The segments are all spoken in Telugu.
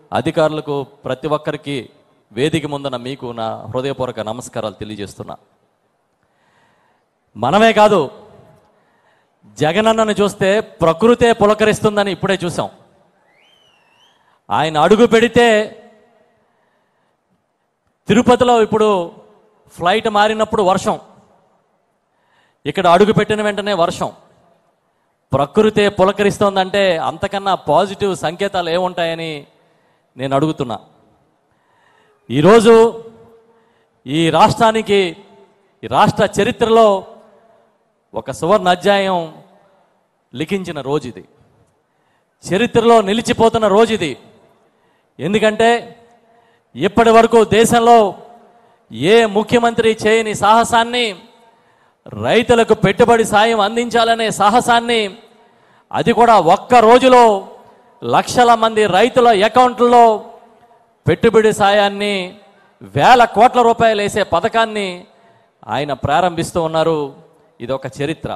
అధికారులకు, ప్రతి ఒక్కరికి వేదిక ముందున మీకు నా హృదయపూర్వక నమస్కారాలు తెలియజేస్తున్నా. మనమే కాదు, జగనన్నను చూస్తే ప్రకృతే పులకరిస్తుందని ఇప్పుడే చూసాం. ఆయన అడుగు పెడితే తిరుపతిలో ఇప్పుడు ఫ్లైట్ మారినప్పుడు వర్షం, ఇక్కడ అడుగు పెట్టిన వెంటనే వర్షం. ప్రకృతే పులకరిస్తోందంటే అంతకన్నా పాజిటివ్ సంకేతాలు ఏముంటాయని నేను అడుగుతున్నా. ఈరోజు ఈ రాష్ట్రానికి, ఈ రాష్ట్ర చరిత్రలో ఒక సువర్ణ అధ్యాయం లిఖించిన రోజు ఇది. చరిత్రలో నిలిచిపోతున్న రోజు ఇది. ఎందుకంటే ఇప్పటి వరకు దేశంలో ఏ ముఖ్యమంత్రి చేయని సాహసాన్ని, రైతులకు పెట్టుబడి సాయం అందించాలనే సాహసాన్ని, అది కూడా ఒక్క రోజులో లక్షల మంది రైతుల అకౌంట్లలో పెట్టుబడి సాయాన్ని, వేల కోట్ల రూపాయలు వేసే పథకాన్ని ఆయన ప్రారంభిస్తూ ఉన్నారు. ఇది ఒక చరిత్ర.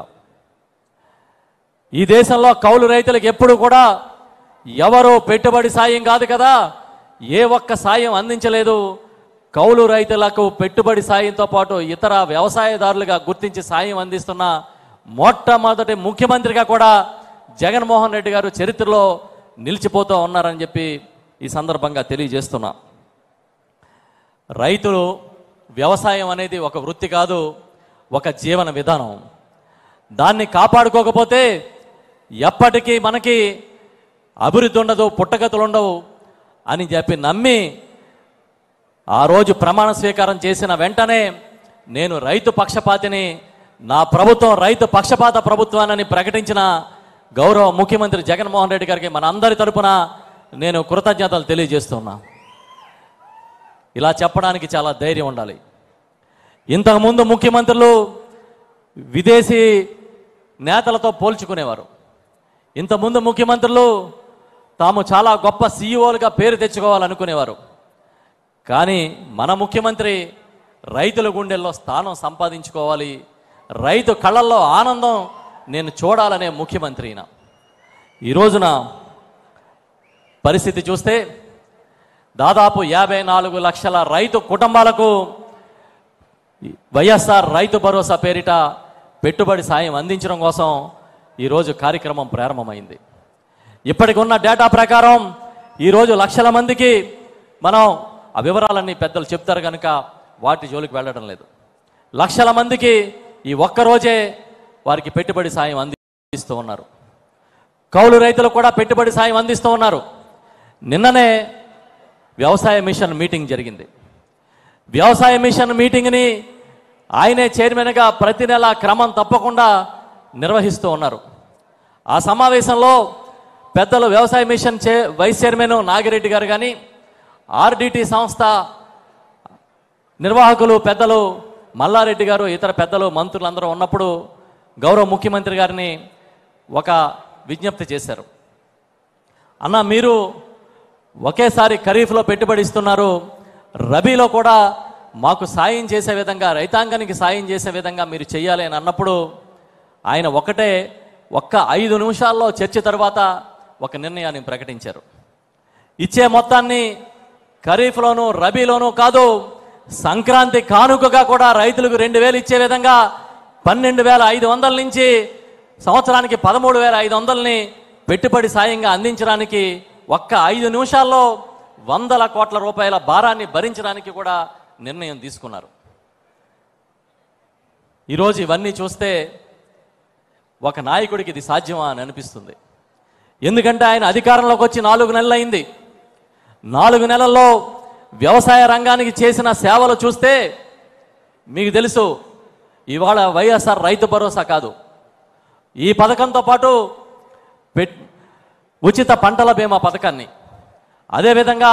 ఈ దేశంలో కౌలు రైతులకు ఎప్పుడు కూడా ఎవరో పెట్టుబడి సాయం కాదు కదా, ఏ ఒక్క సాయం అందించలేదు. కౌలు రైతులకు పెట్టుబడి సాయంతో పాటు ఇతర వ్యవసాయదారులుగా గుర్తించి సాయం అందిస్తున్న మొట్టమొదటి ముఖ్యమంత్రిగా కూడా జగన్మోహన్ రెడ్డి గారు చరిత్రలో నిలిచిపోతూ ఉన్నారని చెప్పి ఈ సందర్భంగా తెలియజేస్తున్నా. రైతులు, వ్యవసాయం అనేది ఒక వృత్తి కాదు, ఒక జీవన విధానం. దాన్ని కాపాడుకోకపోతే ఎప్పటికీ మనకి అభివృద్ధి ఉండదు, పుట్టగతులు ఉండవు అని చెప్పి నమ్మి ఆ రోజు ప్రమాణ స్వీకారం చేసిన వెంటనే నేను రైతు పక్షపాతిని, నా ప్రభుత్వం రైతు పక్షపాత ప్రభుత్వాన్ని ప్రకటించిన గౌరవ ముఖ్యమంత్రి జగన్మోహన్ రెడ్డి గారికి మన అందరి తరపున నేను కృతజ్ఞతలు తెలియజేస్తున్నా. ఇలా చెప్పడానికి చాలా ధైర్యం ఉండాలి. ఇంతకుముందు ముఖ్యమంత్రులు విదేశీ నేతలతో పోల్చుకునేవారు. ఇంతకుముందు ముఖ్యమంత్రులు తాము చాలా గొప్ప సీఈఓలుగా పేరు తెచ్చుకోవాలనుకునేవారు. కానీ మన ముఖ్యమంత్రి రైతుల గుండెల్లో స్థానం సంపాదించుకోవాలి, రైతు కళ్ళల్లో ఆనందం నేను చూడాలనే ముఖ్యమంత్రి. ఈ రోజున పరిస్థితి చూస్తే దాదాపు 54 లక్షల రైతు కుటుంబాలకు వైఎస్ఆర్ రైతు భరోసా పేరిట పెట్టుబడి సాయం అందించడం కోసం ఈరోజు కార్యక్రమం ప్రారంభమైంది. ఇప్పటికి ఉన్న డేటా ప్రకారం ఈరోజు లక్షల మందికి, మనం ఆ వివరాలన్నీ పెద్దలు చెప్తారు కనుక వాటి జోలికి వెళ్ళడం లేదు, లక్షల మందికి ఈ ఒక్కరోజే వారికి పెట్టుబడి సాయం అందిస్తూ ఉన్నారు. కౌలు రైతులకు కూడా పెట్టుబడి సాయం అందిస్తూ ఉన్నారు. నిన్ననే వ్యవసాయ మిషన్ మీటింగ్ జరిగింది. వ్యవసాయ మిషన్ మీటింగ్ని ఆయనే చైర్మన్గా ప్రతి నెల క్రమం తప్పకుండా నిర్వహిస్తూ ఉన్నారు. ఆ సమావేశంలో పెద్దలు వ్యవసాయ మిషన్ వైస్ చైర్మన్ నాగిరెడ్డి గారు కానీ, ఆర్డిటి సంస్థ నిర్వాహకులు పెద్దలు మల్లారెడ్డి గారు, ఇతర పెద్దలు, మంత్రులందరూ ఉన్నప్పుడు గౌరవ ముఖ్యమంత్రి గారిని ఒక విజ్ఞప్తి చేశారు. అన్న, మీరు ఒకేసారి ఖరీఫ్లో పెట్టుబడి ఇస్తున్నారు, రబీలో కూడా మాకు సాయం చేసే విధంగా, రైతాంగానికి సాయం చేసే విధంగా మీరు చేయాలి అని అన్నప్పుడు ఆయన ఒక్క 5 నిమిషాల్లో చర్చ తర్వాత ఒక నిర్ణయాన్ని ప్రకటించారు. ఇచ్చే మొత్తాన్ని ఖరీఫ్లోనూ రబీలోనూ కాదు, సంక్రాంతి కానుకగా కూడా రైతులకు 2,000 ఇచ్చే విధంగా 12,500 నుంచి సంవత్సరానికి 13,500ని పెట్టుబడి సాయంగా అందించడానికి ఒక్క 5 నిమిషాల్లో 100 కోట్ల రూపాయల భారాన్ని భరించడానికి కూడా నిర్ణయం తీసుకున్నారు. ఈరోజు ఇవన్నీ చూస్తే ఒక నాయకుడికి ఇది సాధ్యమా అని అనిపిస్తుంది. ఎందుకంటే ఆయన అధికారంలోకి వచ్చి 4 నెలలు అయింది. 4 నెలల్లో వ్యవసాయ రంగానికి చేసిన సేవలు చూస్తే మీకు తెలుసు. ఇవాళ వైఎస్ఆర్ రైతు భరోసా కాదు, ఈ పథకంతో పాటు ఉచిత పంటల బీమా పథకాన్ని, అదేవిధంగా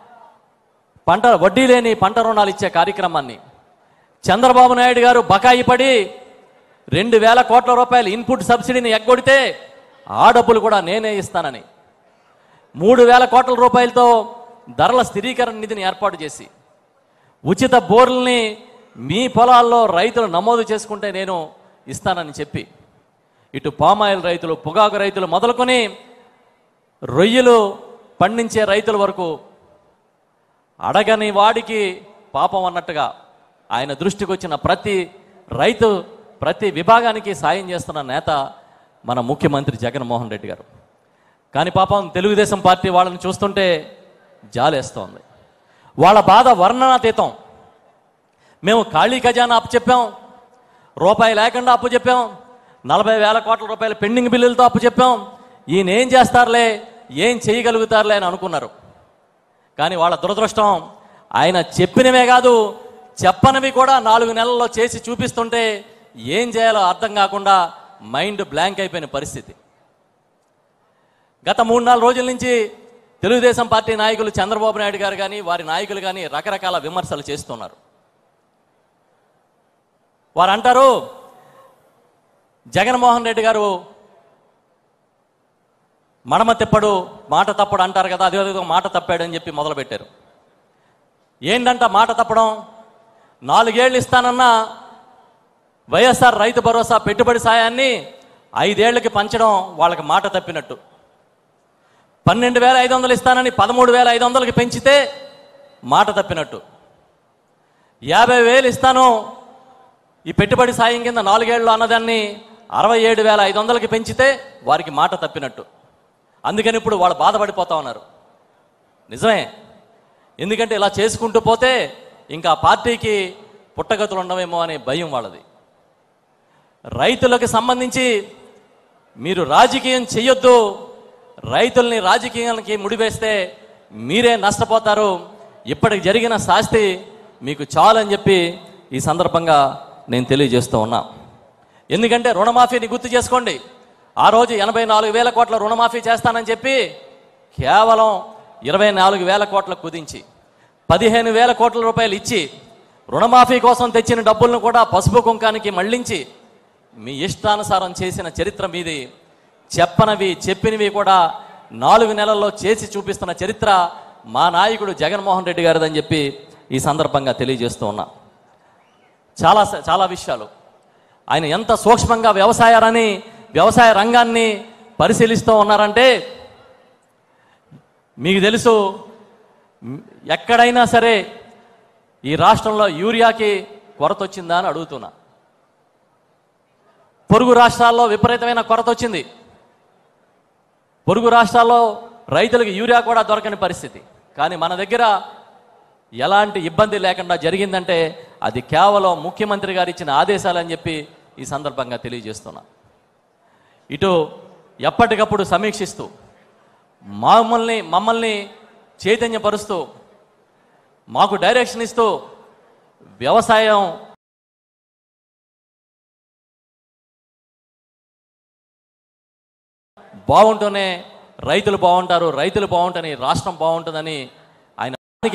వడ్డీ లేని పంట రుణాలు ఇచ్చే కార్యక్రమాన్ని, చంద్రబాబు నాయుడు గారు బకాయి పడి 2,000 కోట్ల రూపాయలు ఇన్పుట్ సబ్సిడీని ఎగ్గొడితే ఆ డబ్బులు కూడా నేనే ఇస్తానని 3,000 కోట్ల రూపాయలతో ధరల స్థిరీకరణ నిధిని ఏర్పాటు చేసి, ఉచిత బోర్లని మీ పొలాల్లో రైతులు నమోదు చేసుకుంటే నేను ఇస్తానని చెప్పి, ఇటు పామాయిల్ రైతులు, పొగాకు రైతులు మొదలుకొని రొయ్యలు పండించే రైతుల వరకు అడగని వాడికి పాపం అన్నట్టుగా ఆయన దృష్టికి వచ్చిన ప్రతి రైతు, ప్రతి విభాగానికి సాయం చేస్తున్న నేత మన ముఖ్యమంత్రి జగన్మోహన్ రెడ్డి గారు. కానీ పాపం తెలుగుదేశం పార్టీ వాళ్ళని చూస్తుంటే జాలేస్తోంది. వాళ్ళ బాధ వర్ణనాతీతం. మేము ఖాళీ ఖజానా అప్పచెప్పాం, రూపాయి లేకుండా అప్పు చెప్పాం, 40,000 కోట్ల రూపాయల పెండింగ్ బిల్లులతో అప్పు చెప్పాం, ఈయన ఏం చేస్తారులే, ఏం చేయగలుగుతారులే అని అనుకున్నారు. కానీ వాళ్ళ దురదృష్టం, ఆయన చెప్పినవే కాదు చెప్పనివి కూడా 4 నెలల్లో చేసి చూపిస్తుంటే ఏం చేయాలో అర్థం కాకుండా మైండ్ బ్లాంక్ అయిపోయిన పరిస్థితి. గత 3-4 రోజుల నుంచి తెలుగుదేశం పార్టీ నాయకులు చంద్రబాబు నాయుడు గారు కానీ వారి నాయకులు కానీ రకరకాల విమర్శలు చేస్తున్నారు. వారు అంటారు జగన్మోహన్ రెడ్డి గారు మడమ తిప్పడు, మాట తప్పడు అంటారు కదా, అదే మాట తప్పాడు అని చెప్పి మొదలుపెట్టారు. ఏంటంట మాట తప్పడం? 4 ఏళ్ళు ఇస్తానన్న వైఎస్ఆర్ రైతు భరోసా పెట్టుబడి సాయాన్ని 5 ఏళ్లకి పంచడం వాళ్ళకి మాట తప్పినట్టు. 12,500 ఇస్తానని 13,500కి పెంచితే మాట తప్పినట్టు. 50,000 ఇస్తాను ఈ పెట్టుబడి సాయం కింద 4 ఏళ్ళు అన్నదాన్ని 67,500కి పెంచితే వారికి మాట తప్పినట్టు. అందుకని ఇప్పుడు వాళ్ళు బాధపడిపోతా ఉన్నారు. నిజమే, ఎందుకంటే ఇలా చేసుకుంటూ పోతే ఇంకా పార్టీకి పుట్టగతులు ఉండవేమో అనే భయం వాళ్ళది. రైతులకు సంబంధించి మీరు రాజకీయం చెయ్యొద్దు, రైతుల్ని రాజకీయానికి ముడివేస్తే మీరే నష్టపోతారు, ఇప్పటికి జరిగిన శాస్తి మీకు చాలని చెప్పి ఈ సందర్భంగా నేను తెలియజేస్తూ ఉన్నా. ఎందుకంటే రుణమాఫీని గుర్తు చేసుకోండి. ఆ రోజు 84,000 కోట్ల రుణమాఫీ చేస్తానని చెప్పి కేవలం 24,000 కోట్ల కుదించి 15,000 కోట్ల రూపాయలు ఇచ్చి రుణమాఫీ కోసం తెచ్చిన డబ్బులను కూడా పసుపు కుంకానికి మళ్లించి మీ ఇష్టానుసారం చేసిన చరిత్ర మీది. చెప్పనవి చెప్పినవి కూడా 4 నెలల్లో చేసి చూపిస్తున్న చరిత్ర మా నాయకుడు జగన్మోహన్ రెడ్డి గారిదని చెప్పి ఈ సందర్భంగా తెలియజేస్తూ ఉన్నా. చాలా విషయాలు ఆయన ఎంత సూక్ష్మంగా వ్యవసాయ రంగాన్ని పరిశీలిస్తూ ఉన్నారంటే, మీకు తెలుసు ఎక్కడైనా సరే ఈ రాష్ట్రంలో యూరియాకి కొరత వచ్చిందా అని అడుగుతున్నా. పొరుగు రాష్ట్రాల్లో విపరీతమైన కొరత వచ్చింది. పొరుగు రాష్ట్రాల్లో రైతులకు యూరియా కూడా దొరకని పరిస్థితి. కానీ మన దగ్గర ఎలాంటి ఇబ్బంది లేకుండా జరిగిందంటే అది కేవలం ముఖ్యమంత్రి గారు ఇచ్చిన ఆదేశాలని చెప్పి ఈ సందర్భంగా తెలియజేస్తున్నా. ఇటు ఎప్పటికప్పుడు సమీక్షిస్తూ మమ్మల్ని చైతన్యపరుస్తూ మాకు డైరెక్షన్ ఇస్తూ వ్యవసాయం బాగుంటూనే రైతులు బాగుంటారు, రైతులు బాగుంటని రాష్ట్రం బాగుంటుందని ఆయన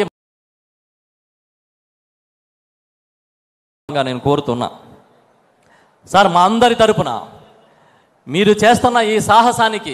నేను కోరుతున్నా. సార్, మా అందరి తరపున మీరు చేస్తున్న ఈ సాహసానికి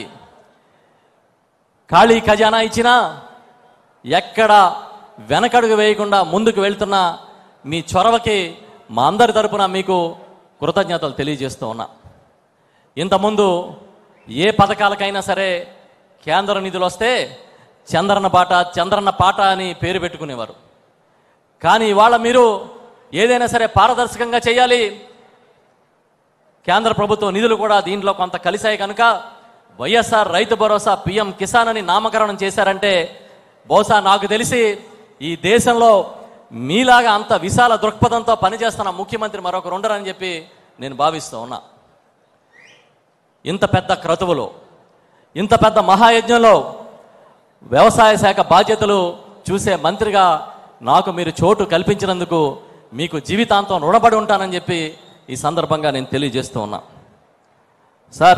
ఖాళీ ఖజానా ఇచ్చినా ఎక్కడ వెనకడుగు వేయకుండా ముందుకు వెళ్తున్న మీ చొరవకి మా అందరి తరపున మీకు కృతజ్ఞతలు తెలియజేస్తూ ఉన్నా. ఇంతకుముందు ఏ పథకాలకైనా సరే కేంద్ర నిధులు వస్తే చంద్రన్న పాట అని పేరు పెట్టుకునేవారు. కానీ ఇవాళ మీరు ఏదైనా సరే పారదర్శకంగా చేయాలి, కేంద్ర ప్రభుత్వ నిధులు కూడా దీంట్లో కొంత కలిశాయి కనుక వైఎస్ఆర్ రైతు భరోసా పిఎం కిసాన్ అని నామకరణం చేశారంటే బహుశా నాకు తెలిసి ఈ దేశంలో మీలాగా అంత విశాల దృక్పథంతో పనిచేస్తున్న ముఖ్యమంత్రి మరొకరు ఉండరని చెప్పి నేను భావిస్తూ ఉన్నా. ఇంత పెద్ద క్రతువులో, ఇంత పెద్ద మహాయజ్ఞంలో వ్యవసాయ శాఖ బాధ్యతలు చూసే మంత్రిగా నాకు మీరు చోటు కల్పించినందుకు మీకు జీవితాంతం రుణపడి ఉంటానని చెప్పి ఈ సందర్భంగా నేను తెలియజేస్తూ ఉన్నా. సార్,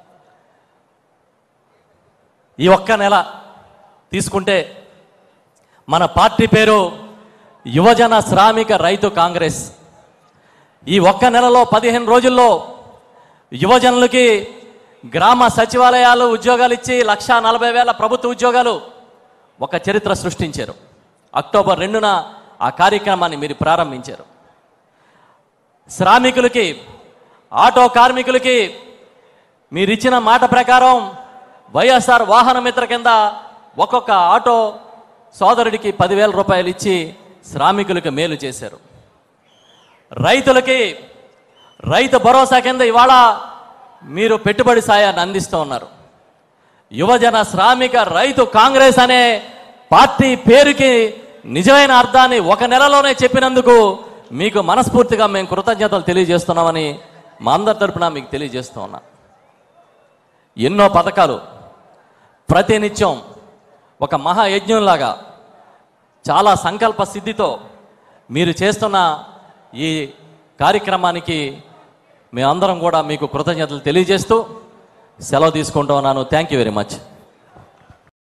ఈ ఒక్క నెల తీసుకుంటే మన పార్టీ పేరు యువజన శ్రామిక రైతు కాంగ్రెస్. ఈ ఒక్క నెలలో 15 రోజుల్లో యువజనులకి గ్రామ సచివాలయాలు ఉద్యోగాలు ఇచ్చి 1,40,000 ప్రభుత్వ ఉద్యోగాలు ఒక చరిత్ర సృష్టించారు. అక్టోబర్ 2న ఆ కార్యక్రమాన్ని మీరు ప్రారంభించారు. శ్రామికులకి, ఆటో కార్మికులకి మీరిచ్చిన మాట ప్రకారం వైఎస్ఆర్ వాహన మిత్ర కింద ఒక్కొక్క ఆటో సోదరుడికి 10,000 రూపాయలు ఇచ్చి శ్రామికులకు మేలు చేశారు. రైతులకి రైతు భరోసా కింద ఇవాళ మీరు పెట్టుబడి సాయాన్ని అందిస్తూ ఉన్నారు. యువజన శ్రామిక రైతు కాంగ్రెస్ అనే పార్టీ పేరుకి నిజమైన అర్థాన్ని 1 నెలలోనే చెప్పినందుకు మీకు మనస్ఫూర్తిగా మేము కృతజ్ఞతలు తెలియజేస్తున్నామని మా అందరి తరపున మీకు తెలియజేస్తూ ఉన్నా. ఎన్నో పథకాలు ప్రతినిత్యం ఒక మహాయజ్ఞంలాగా చాలా సంకల్ప సిద్ధితో మీరు చేస్తున్న ఈ కార్యక్రమానికి మేమందరం కూడా మీకు కృతజ్ఞతలు తెలియజేస్తూ సెలవు తీసుకుంటూ ఉన్నాను. Thank you very much.